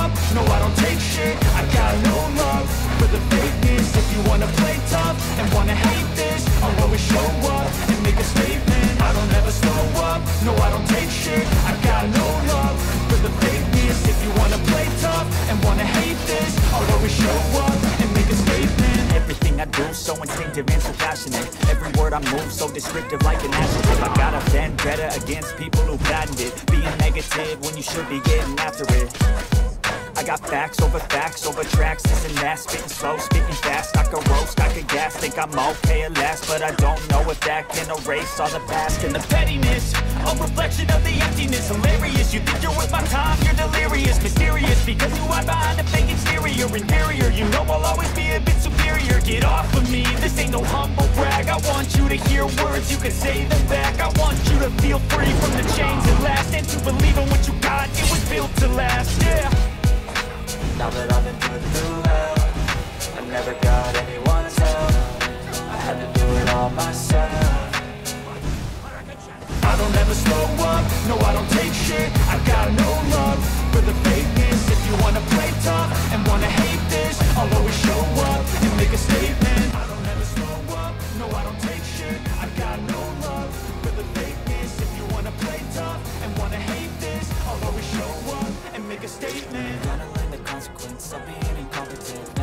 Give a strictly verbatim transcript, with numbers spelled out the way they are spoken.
up, no I don't take shit. I got no love for the fakeness. If you wanna play tough and wanna hate this, I'll always show up and make a statement. I don't ever slow up, no I don't take shit. I got no love for the fakeness. If you wanna play tough and wanna hate this, I'll always show up and make a statement. Everything I do so instinctive and so passionate. Every word I move so descriptive like an adjective. I got a vendetta against people who patent it, being negative when you should be getting after it. I got facts over facts over tracks, this and that, spitting slow, spitting fast. I could roast, I could gas, think I'm okay at last, but I don't know if that can erase all the past and the pettiness. A reflection of the emptiness, hilarious. You think you're worth my time, you're delirious, mysterious, because you hide behind a fake exterior. Inferior, you know I'll always be a bit superior. Get off of me, this ain't no humble brag. I want you to hear words, you can say them back. I want you to feel free from the chains that last, and to believe in what you got, it was built to last, yeah. Now that I've been put through hell, I never got anyone's help. I had to do it all myself. I don't ever slow up, no I don't take shit. I got no love for the fakeness. If you wanna play tough and wanna hate this, I'll always show up and make a statement. I don't ever slow up, no I don't take shit. I got no love for the fakeness. If you wanna play tough and wanna hate this, I'll always show up and make a statement. Gonna learn the consequence of being incompetent.